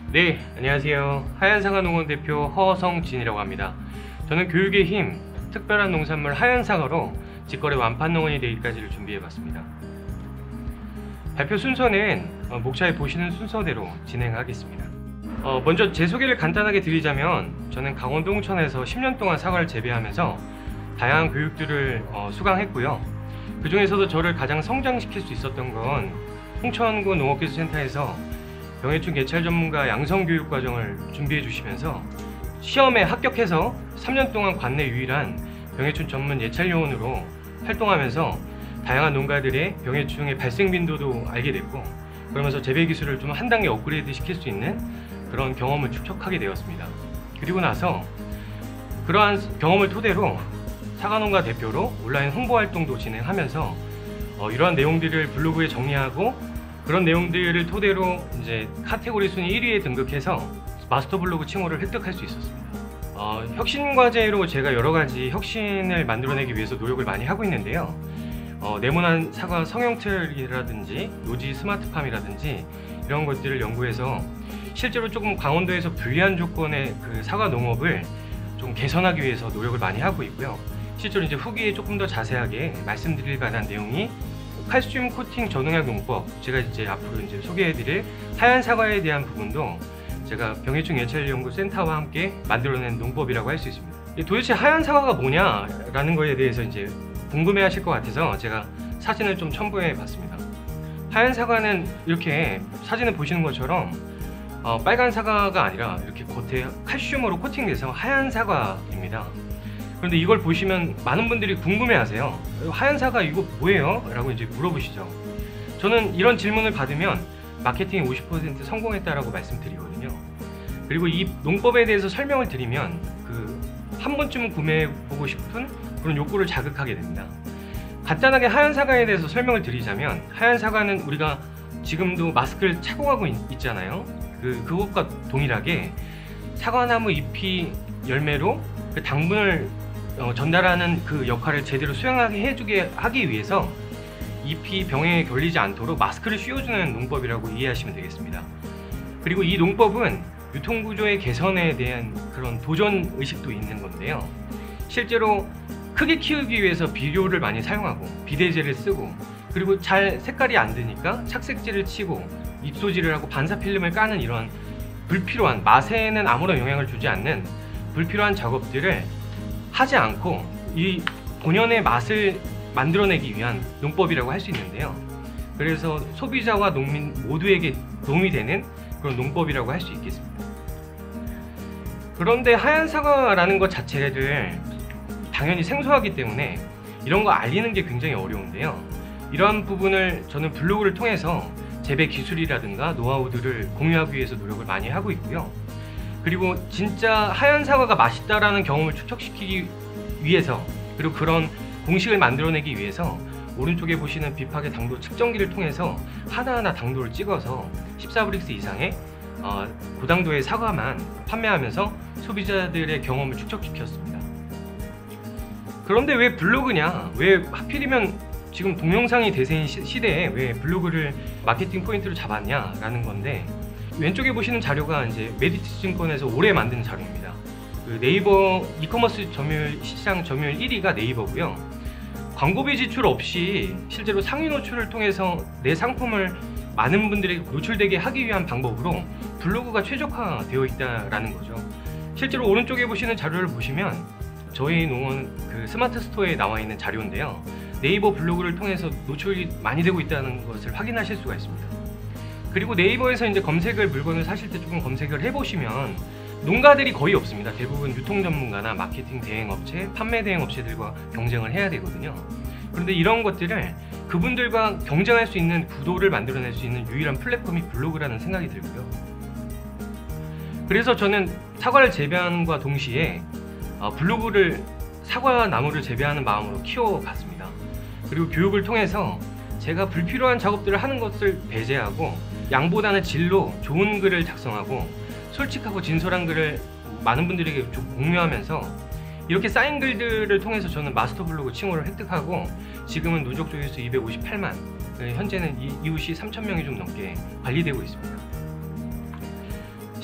네, 안녕하세요. 하얀사과농원 대표 허성진이라고 합니다. 저는 교육의 힘, 특별한 농산물 하얀사과로 직거래 완판농원이 되기까지를 준비해봤습니다. 발표 순서는 목차에 보시는 순서대로 진행하겠습니다. 먼저 제 소개를 간단하게 드리자면, 저는 강원도 홍천에서 10년 동안 사과를 재배하면서 다양한 교육들을 수강했고요. 그 중에서도 저를 가장 성장시킬 수 있었던 건 홍천구 농업기술센터에서 병해충 개찰 전문가 양성교육 과정을 준비해 주시면서 시험에 합격해서 3년 동안 관내 유일한 병해충 전문 예찰 요원으로 활동하면서 다양한 농가들의 병해충의 발생 빈도도 알게 됐고, 그러면서 재배 기술을 좀 한 단계 업그레이드 시킬 수 있는 그런 경험을 축적하게 되었습니다. 그리고 나서 그러한 경험을 토대로 사과농가 대표로 온라인 홍보 활동도 진행하면서 이러한 내용들을 블로그에 정리하고, 그런 내용들을 토대로 이제 카테고리 순위 1위에 등극해서 마스터 블로그 칭호를 획득할 수 있었습니다. 혁신 과제로 제가 여러 가지 혁신을 만들어내기 위해서 노력을 많이 하고 있는데요. 네모난 사과 성형틀이라든지 노지 스마트팜이라든지 이런 것들을 연구해서 실제로 조금 강원도에서 불리한 조건의 그 사과 농업을 좀 개선하기 위해서 노력을 많이 하고 있고요. 실제로 이제 후기에 조금 더 자세하게 말씀드릴 만한 내용이 칼슘 코팅 전농약 농법, 제가 이제 앞으로 이제 소개해드릴 하얀 사과에 대한 부분도 제가 병해충 예찰 연구 센터와 함께 만들어낸 농법이라고 할 수 있습니다. 도대체 하얀 사과가 뭐냐라는 거에 대해서 이제 궁금해하실 것 같아서 제가 사진을 좀 첨부해 봤습니다. 하얀 사과는 이렇게 사진을 보시는 것처럼 빨간 사과가 아니라 이렇게 겉에 칼슘으로 코팅돼서 하얀 사과입니다. 그런데 이걸 보시면 많은 분들이 궁금해하세요. 하얀 사과 이거 뭐예요? 라고 이제 물어보시죠. 저는 이런 질문을 받으면 마케팅이 50% 성공했다라고 말씀드리거든요. 그리고 이 농법에 대해서 설명을 드리면 한 번쯤은 구매해보고 싶은 그런 욕구를 자극하게 됩니다. 간단하게 하얀 사과에 대해서 설명을 드리자면, 하얀 사과는 우리가 지금도 마스크를 차고 가고 있잖아요. 그것과 동일하게 사과나무 잎이 열매로 그 당분을 전달하는 그 역할을 제대로 수행하게 해주게 하기 위해서 잎이 병에 걸리지 않도록 마스크를 씌워주는 농법이라고 이해하시면 되겠습니다. 그리고 이 농법은 유통구조의 개선에 대한 그런 도전 의식도 있는 건데요. 실제로 크게 키우기 위해서 비료를 많이 사용하고 비대제를 쓰고, 그리고 잘 색깔이 안 드니까 착색제를 치고 입소지를 하고 반사필름을 까는 이런 불필요한, 맛에는 아무런 영향을 주지 않는 불필요한 작업들을 하지 않고 이 본연의 맛을 만들어내기 위한 농법이라고 할 수 있는데요. 그래서 소비자와 농민 모두에게 도움이 되는 그런 농법이라고 할 수 있겠습니다. 그런데 하얀 사과라는 것 자체를 당연히 생소하기 때문에 이런 거 알리는 게 굉장히 어려운데요. 이러한 부분을 저는 블로그를 통해서 재배 기술이라든가 노하우들을 공유하기 위해서 노력을 많이 하고 있고요. 그리고 진짜 하얀 사과가 맛있다라는 경험을 축적시키기 위해서, 그리고 그런 공식을 만들어내기 위해서 오른쪽에 보시는 비팍의 당도 측정기를 통해서 하나하나 당도를 찍어서 14브릭스 이상의 고당도의 사과만 판매하면서 소비자들의 경험을 축적시켰습니다. 그런데 왜 블로그냐? 왜 하필이면 지금 동영상이 대세인 시대에 왜 블로그를 마케팅 포인트로 잡았냐라는 건데, 왼쪽에 보시는 자료가 이제 메디트 증권에서 올해 만든 자료입니다. 네이버 이커머스 시장 점유율 1위가 네이버고요. 광고비 지출 없이 실제로 상위 노출을 통해서 내 상품을 많은 분들에게 노출되게 하기 위한 방법으로 블로그가 최적화되어 있다라는 거죠. 실제로 오른쪽에 보시는 자료를 보시면 저희 농원 스마트 스토어에 나와 있는 자료인데요. 네이버 블로그를 통해서 노출이 많이 되고 있다는 것을 확인하실 수가 있습니다. 그리고 네이버에서 이제 물건을 사실 때 조금 검색을 해보시면 농가들이 거의 없습니다. 대부분 유통 전문가나 마케팅 대행업체, 판매 대행업체들과 경쟁을 해야 되거든요. 그런데 이런 것들을 그분들과 경쟁할 수 있는 구도를 만들어낼 수 있는 유일한 플랫폼이 블로그라는 생각이 들고요. 그래서 저는 사과를 재배함과 동시에 블로그를 사과나무를 재배하는 마음으로 키워봤습니다. 그리고 교육을 통해서 제가 불필요한 작업들을 하는 것을 배제하고 양보다는 질로 좋은 글을 작성하고 솔직하고 진솔한 글을 많은 분들에게 공유하면서 이렇게 쌓인 글들을 통해서 저는 마스터 블로그 칭호를 획득하고 지금은 누적 조회수 258만, 현재는 이웃이 3,000명이 좀 넘게 관리되고 있습니다.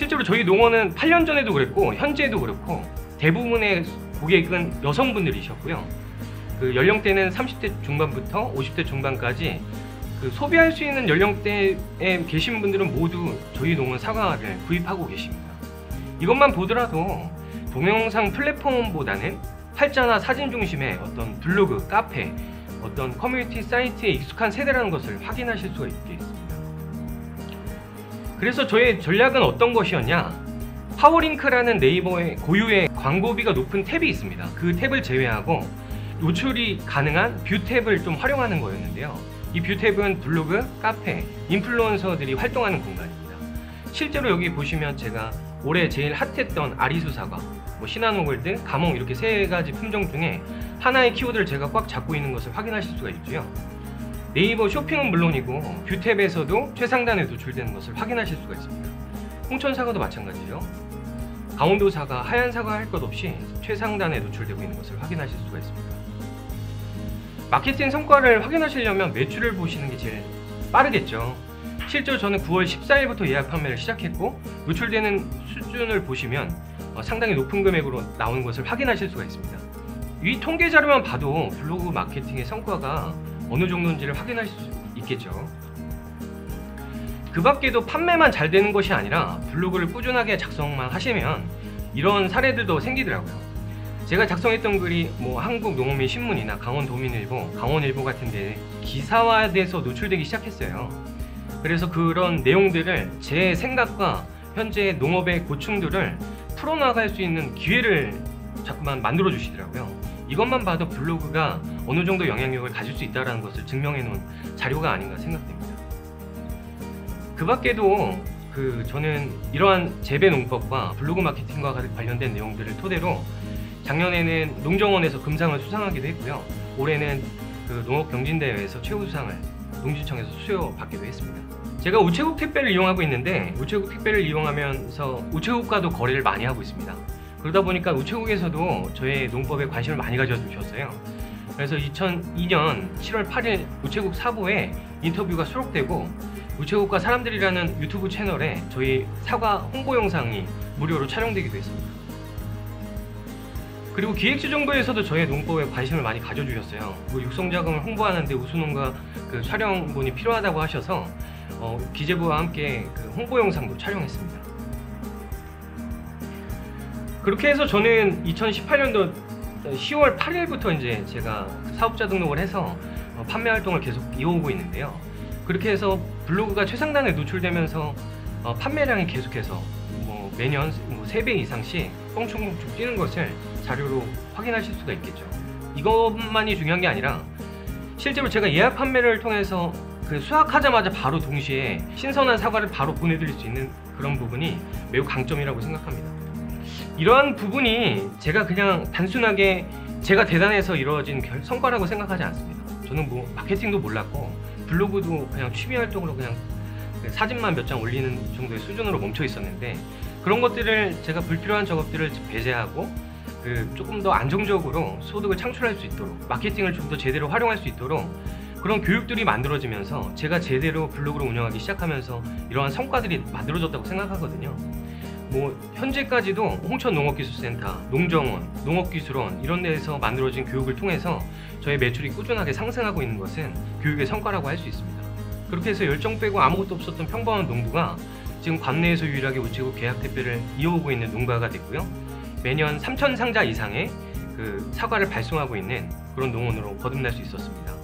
실제로 저희 농원은 8년 전에도 그랬고 현재도 그렇고 대부분의 고객은 여성분들이셨고요. 그 연령대는 30대 중반부터 50대 중반까지 그 소비할 수 있는 연령대에 계신 분들은 모두 저희 농원 사과를 구입하고 계십니다. 이것만 보더라도 동영상 플랫폼보다는 활자나 사진 중심의 어떤 블로그, 카페, 어떤 커뮤니티 사이트에 익숙한 세대라는 것을 확인하실 수가 있겠습니다. 그래서 저의 전략은 어떤 것이었냐? 파워링크라는 네이버의 고유의 광고비가 높은 탭이 있습니다. 그 탭을 제외하고 노출이 가능한 뷰 탭을 좀 활용하는 거였는데요. 이 뷰 탭은 블로그, 카페, 인플루언서들이 활동하는 공간입니다. 실제로 여기 보시면 제가 올해 제일 핫했던 아리수 사과, 시나노골드, 가몽 이렇게 세 가지 품종 중에 하나의 키워드를 제가 꽉 잡고 있는 것을 확인하실 수가 있고요. 네이버 쇼핑은 물론이고 뷰 탭에서도 최상단에 노출되는 것을 확인하실 수가 있습니다. 홍천 사과도 마찬가지죠. 강원도 사과, 하얀 사과 할 것 없이 최상단에 노출되고 있는 것을 확인하실 수가 있습니다. 마케팅 성과를 확인하시려면 매출을 보시는 게 제일 빠르겠죠. 실제로 저는 9월 14일부터 예약 판매를 시작했고 노출되는 수준을 보시면 상당히 높은 금액으로 나오는 것을 확인하실 수가 있습니다. 이 통계 자료만 봐도 블로그 마케팅의 성과가 어느 정도인지를 확인할 수 있겠죠. 그 밖에도 판매만 잘 되는 것이 아니라 블로그를 꾸준하게 작성만 하시면 이런 사례들도 생기더라고요. 제가 작성했던 글이 한국농업민신문이나 강원도민일보, 강원일보 같은 데 기사화돼서 노출되기 시작했어요. 그래서 그런 내용들을 제 생각과 현재 농업의 고충들을 풀어나갈 수 있는 기회를 자꾸만 만들어 주시더라고요. 이것만 봐도 블로그가 어느 정도 영향력을 가질 수 있다는 것을 증명해 놓은 자료가 아닌가 생각됩니다. 그 밖에도 저는 이러한 재배 농법과 블로그 마케팅과 관련된 내용들을 토대로 작년에는 농정원에서 금상을 수상하기도 했고요. 올해는 농업경진대회에서 최우수상을 농지청에서 수여받기도 했습니다. 제가 우체국 택배를 이용하고 있는데 우체국 택배를 이용하면서 우체국과도 거래를 많이 하고 있습니다. 그러다 보니까 우체국에서도 저의 농법에 관심을 많이 가져주셨어요. 그래서 2002년 7월 8일 우체국 사부에 인터뷰가 수록되고 우체국과 사람들이라는 유튜브 채널에 저희 사과 홍보 영상이 무료로 촬영되기도 했습니다. 그리고 기획재정부에서도 저의 농법에 관심을 많이 가져주셨어요. 육성자금을 홍보하는데 우수농가 촬영본이 필요하다고 하셔서 기재부와 함께 홍보 영상도 촬영했습니다. 그렇게 해서 저는 2018년도 10월 8일부터 이제 제가 사업자 등록을 해서 판매 활동을 계속 이어오고 있는데요. 그렇게 해서 블로그가 최상단에 노출되면서 판매량이 계속해서 매년 3배 이상씩 뻥충뻥충 뛰는 것을 자료로 확인하실 수가 있겠죠. 이것만이 중요한 게 아니라 실제로 제가 예약 판매를 통해서 수확하자마자 바로 동시에 신선한 사과를 바로 보내드릴 수 있는 그런 부분이 매우 강점이라고 생각합니다. 이러한 부분이 제가 그냥 단순하게 제가 대단해서 이루어진 성과라고 생각하지 않습니다. 저는 마케팅도 몰랐고 블로그도 그냥 취미 활동으로 그냥 사진만 몇 장 올리는 정도의 수준으로 멈춰 있었는데 그런 것들을 제가 불필요한 작업들을 배제하고 조금 더 안정적으로 소득을 창출할 수 있도록 마케팅을 좀 더 제대로 활용할 수 있도록 그런 교육들이 만들어지면서 제가 제대로 블로그를 운영하기 시작하면서 이러한 성과들이 만들어졌다고 생각하거든요. 현재까지도 홍천농업기술센터, 농정원, 농업기술원 이런 데에서 만들어진 교육을 통해서 저의 매출이 꾸준하게 상승하고 있는 것은 교육의 성과라고 할 수 있습니다. 그렇게 해서 열정 빼고 아무것도 없었던 평범한 농부가 지금 관내에서 유일하게 우체국 계약 택배를 이어오고 있는 농가가 됐고요. 매년 3,000상자 이상의 사과를 발송하고 있는 그런 농원으로 거듭날 수 있었습니다.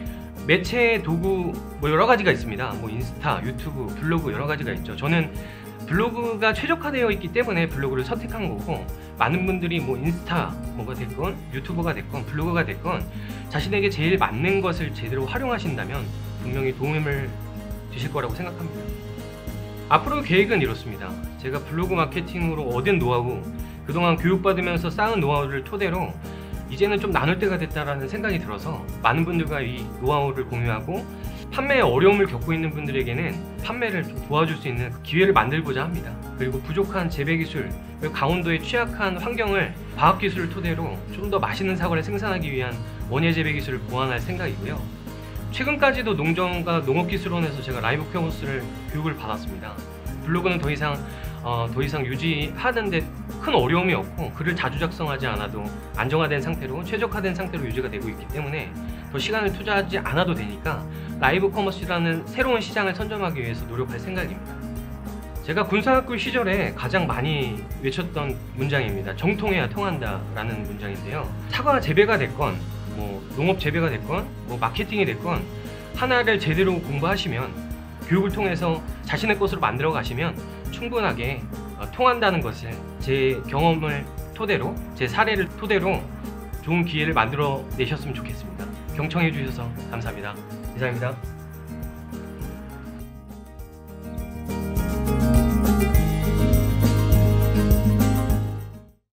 매체 도구 여러 가지가 있습니다. 인스타, 유튜브, 블로그 여러 가지가 있죠. 저는 블로그가 최적화되어 있기 때문에 블로그를 선택한 거고 많은 분들이 인스타 뭐가 됐건 유튜버가 됐건 블로그가 됐건 자신에게 제일 맞는 것을 제대로 활용하신다면 분명히 도움을 주실 거라고 생각합니다. 앞으로 계획은 이렇습니다. 제가 블로그 마케팅으로 얻은 노하우, 그동안 교육받으면서 쌓은 노하우를 토대로 이제는 좀 나눌 때가 됐다라는 생각이 들어서 많은 분들과 이 노하우를 공유하고 판매에 어려움을 겪고 있는 분들에게는 판매를 좀 도와줄 수 있는 기회를 만들고자 합니다. 그리고 부족한 재배기술, 강원도의 취약한 환경을 과학기술을 토대로 좀 더 맛있는 사과를 생산하기 위한 원예 재배기술을 보완할 생각이고요. 최근까지도 농정원과 농업기술원에서 제가 라이브 코머스를 교육을 받았습니다. 블로그는 더 이상 더 이상 유지하는데 큰 어려움이 없고 글을 자주 작성하지 않아도 안정화된 상태로 최적화된 상태로 유지가 되고 있기 때문에 더 시간을 투자하지 않아도 되니까 라이브 커머스라는 새로운 시장을 선점하기 위해서 노력할 생각입니다. 제가 군사학교 시절에 가장 많이 외쳤던 문장입니다. 정통해야 통한다 라는 문장인데요. 사과 재배가 됐건 농업 재배가 됐건 마케팅이 됐건 하나를 제대로 공부하시면 교육을 통해서 자신의 것으로 만들어 가시면 충분하게 통한다는 것을 제 경험을 토대로 제 사례를 토대로 좋은 기회를 만들어 내셨으면 좋겠습니다. 경청해 주셔서 감사합니다. 이상입니다.